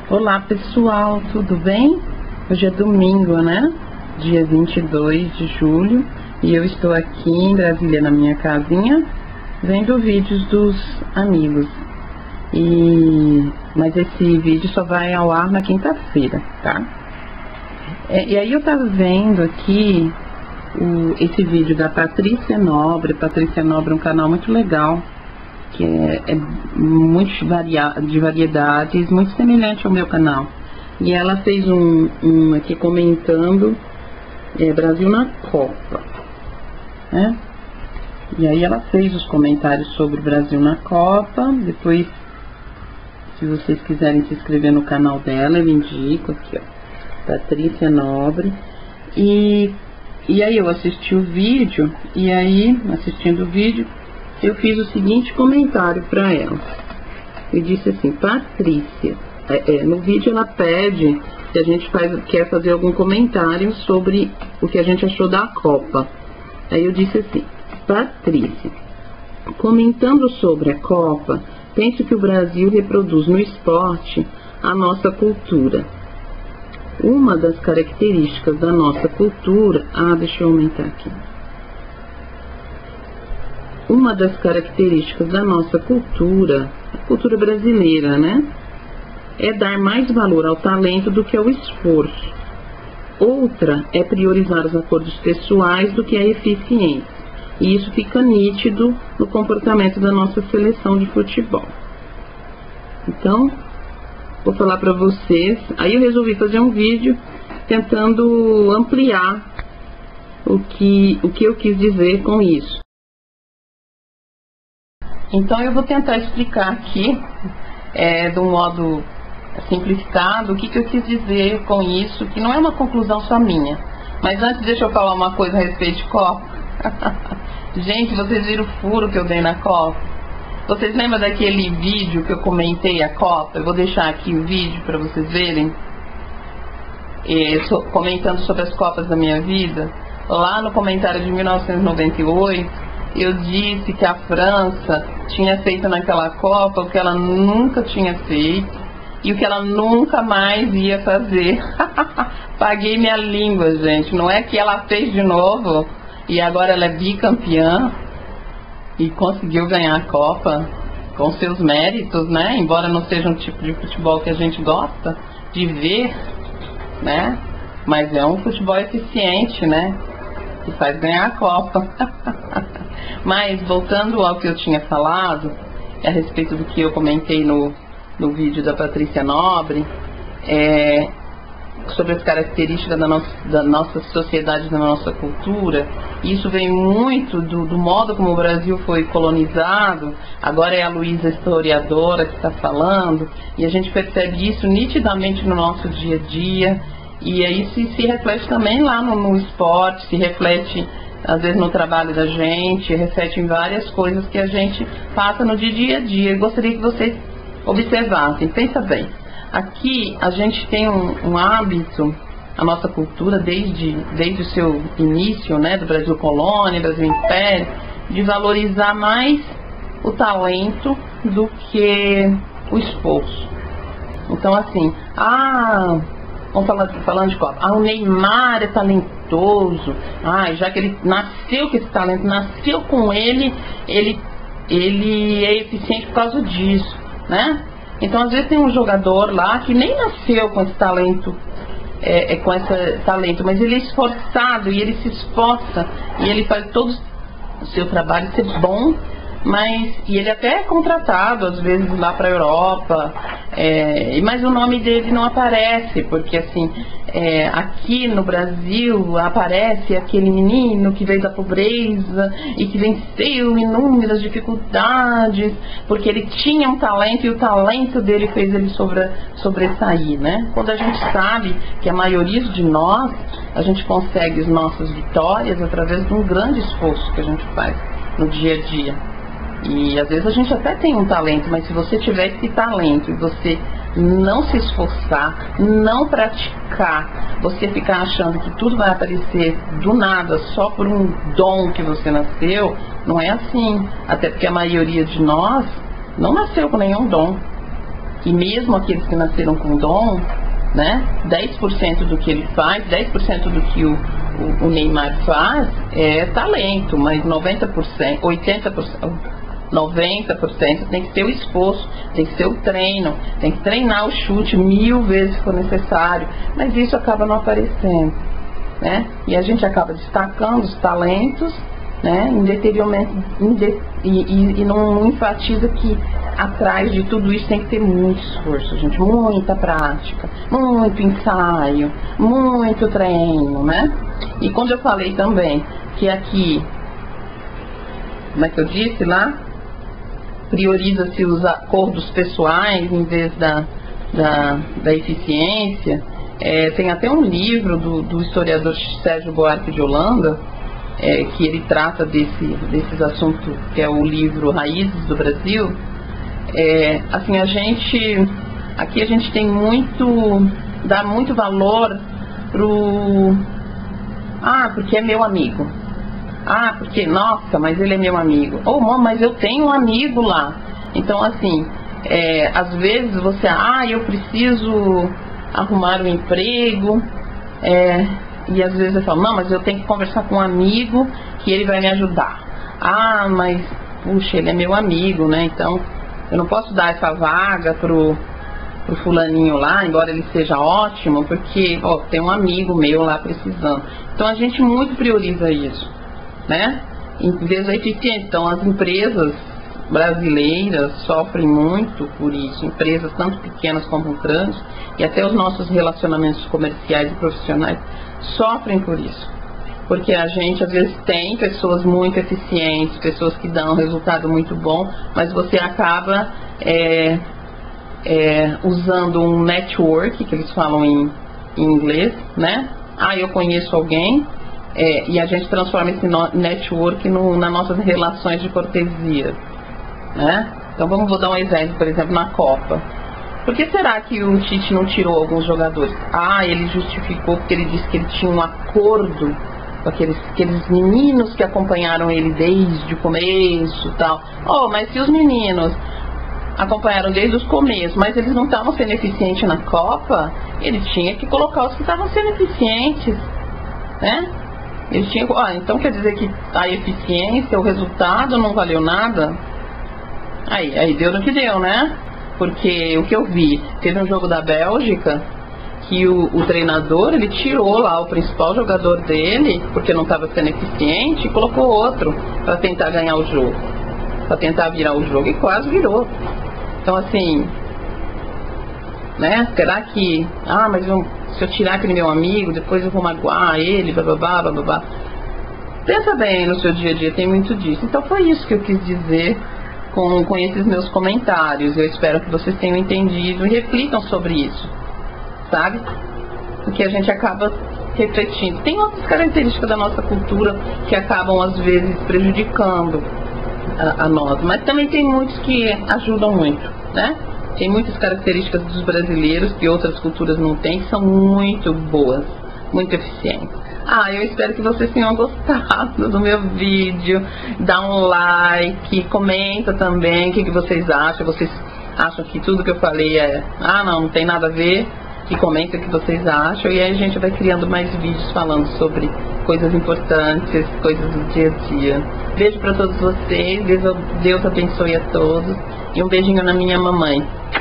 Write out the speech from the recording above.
Olá pessoal, tudo bem? Hoje é domingo, né? Dia 22 de julho e eu estou aqui em Brasília, na minha casinha, vendo vídeos dos amigos. Mas esse vídeo só vai ao ar na quinta-feira, tá? E aí eu tava vendo aqui esse vídeo da Patrícia Nobre. Patrícia Nobre é um canal muito legal, que é muito de variedades, muito semelhante ao meu canal. E ela fez um aqui comentando Brasil na Copa, né? E aí ela fez os comentários sobre o Brasil na Copa. Depois, se vocês quiserem se inscrever no canal dela, eu indico aqui, ó, Patrícia Nobre. E aí eu assisti o vídeo, e aí, assistindo o vídeo, eu fiz o seguinte comentário para ela. Eu disse assim: Patrícia, no vídeo ela pede que a gente quer fazer algum comentário sobre o que a gente achou da Copa. Aí eu disse assim: Patrícia, comentando sobre a Copa, penso que o Brasil reproduz no esporte a nossa cultura. Uma das características da nossa cultura... deixa eu aumentar aqui. Uma das características da nossa cultura, a cultura brasileira, né? É dar mais valor ao talento do que ao esforço. Outra é priorizar os acordos pessoais do que a eficiência. E isso fica nítido no comportamento da nossa seleção de futebol. Então, vou falar para vocês. Aí eu resolvi fazer um vídeo tentando ampliar o que eu quis dizer com isso. Então eu vou tentar explicar aqui, de um modo simplificado, o que eu quis dizer com isso, que não é uma conclusão só minha. Mas antes, deixa eu falar uma coisa a respeito de Copa. Gente, vocês viram o furo que eu dei na Copa? Vocês lembram daquele vídeo que eu comentei a Copa? Eu vou deixar aqui o vídeo para vocês verem, comentando sobre as Copas da minha vida. Lá no comentário de 1998, eu disse que a França tinha feito naquela Copa o que ela nunca tinha feito e o que ela nunca mais ia fazer. Paguei minha língua, gente. Não é que ela fez de novo e agora ela é bicampeã e conseguiu ganhar a Copa com seus méritos, né? Embora não seja um tipo de futebol que a gente gosta de ver, né? Mas é um futebol eficiente, né? Que faz ganhar a Copa. Mas, voltando ao que eu tinha falado, a respeito do que eu comentei no vídeo da Patrícia Nobre, sobre as características da nossa sociedade, da nossa cultura. Isso vem muito do modo como o Brasil foi colonizado. Agora é a Luísa historiadora que está falando, e a gente percebe isso nitidamente no nosso dia a dia. E aí se reflete também lá no esporte, se reflete às vezes no trabalho da gente, reflete em várias coisas que a gente passa no dia a dia. Eu gostaria que vocês observassem. Pensa bem, aqui a gente tem um hábito, a nossa cultura desde o seu início, né, do Brasil colônia, Brasil império, de valorizar mais o talento do que o esforço. Então assim, vamos falando de Copa. O Neymar é talentoso. Já que ele nasceu com esse talento, nasceu com ele é eficiente por causa disso, né? Então, às vezes tem um jogador lá que nem nasceu com esse talento, com esse talento, mas ele é esforçado e ele se esforça e ele faz todo o seu trabalho ser bom. E ele até é contratado às vezes lá para a Europa, mas o nome dele não aparece, porque assim, aqui no Brasil aparece aquele menino que veio da pobreza e que venceu inúmeras dificuldades, porque ele tinha um talento e o talento dele fez ele sobressair, né? Quando a gente sabe que a maioria de nós, a gente consegue as nossas vitórias através de um grande esforço que a gente faz no dia a dia. E às vezes a gente até tem um talento, mas se você tiver esse talento e você não se esforçar, não praticar, você ficar achando que tudo vai aparecer do nada só por um dom que você nasceu, não é assim. Até porque a maioria de nós não nasceu com nenhum dom. que mesmo aqueles que nasceram com dom, né, 10% do que ele faz, 10% do que o Neymar faz é talento, mas 90%, 80%, 90% tem que ser o esforço, tem que ser o treino, tem que treinar o chute 1000 vezes se for necessário, mas isso acaba não aparecendo, né? E a gente acaba destacando os talentos, né, em detrimento, e não enfatiza que atrás de tudo isso tem que ter muito esforço, gente, muita prática, muito ensaio, muito treino, né? E quando eu falei também que aqui, como é que eu disse lá? Prioriza-se os acordos pessoais em vez da eficiência. Tem até um livro do historiador Sérgio Buarque de Holanda, que ele trata desses assuntos, que é o livro Raízes do Brasil. Assim, aqui a gente tem dá muito valor porque é meu amigo. Porque, nossa, mas ele é meu amigo. Mas eu tenho um amigo lá. Então, assim, às vezes você, eu preciso arrumar um emprego, e às vezes eu falo, não, mas eu tenho que conversar com um amigo que ele vai me ajudar. Mas, puxa, ele é meu amigo, né? Então, eu não posso dar essa vaga pro fulaninho lá, embora ele seja ótimo, porque, tem um amigo meu lá precisando. Então, a gente muito prioriza isso, né? Em vez da eficiência. Então, as empresas brasileiras sofrem muito por isso, empresas tanto pequenas como grandes, e até os nossos relacionamentos comerciais e profissionais sofrem por isso, porque a gente às vezes tem pessoas muito eficientes, pessoas que dão um resultado muito bom, mas você acaba usando um network, que eles falam em inglês, né? Eu conheço alguém, e a gente transforma esse network nas nossas relações de cortesia, né? Então vou dar um exemplo, por exemplo, na Copa. Por que será que o Tite não tirou alguns jogadores? Ele justificou porque ele disse que ele tinha um acordo com aqueles meninos que acompanharam ele desde o começo e tal. Mas se os meninos acompanharam desde o começo, mas eles não estavam sendo eficientes na Copa, ele tinha que colocar os que estavam sendo eficientes, né? Ele tinha, então quer dizer que a eficiência, o resultado não valeu nada? Aí deu no que deu, né? Porque o que eu vi, teve um jogo da Bélgica que o treinador, ele tirou lá o principal jogador dele, porque não estava sendo eficiente, e colocou outro para tentar ganhar o jogo, para tentar virar o jogo, e quase virou. Então, assim, né? Será que, mas se eu tirar aquele meu amigo, depois eu vou magoar ele, bababá, bababá. Pensa bem no seu dia a dia, tem muito disso. Então foi isso que eu quis dizer com esses meus comentários. Eu espero que vocês tenham entendido e reflitam sobre isso, sabe? Porque a gente acaba refletindo. Tem outras características da nossa cultura que acabam às vezes prejudicando a nós, mas também tem muitos que ajudam muito, né? Tem muitas características dos brasileiros que outras culturas não têm, que são muito boas, muito eficientes. Eu espero que vocês tenham gostado do meu vídeo. Dá um like, comenta também o que vocês acham. Vocês acham que tudo que eu falei não tem nada a ver? Que comenta o que vocês acham. E aí a gente vai criando mais vídeos falando sobre coisas importantes, coisas do dia a dia. Beijo para todos vocês, Deus abençoe a todos. E um beijinho na minha mamãe.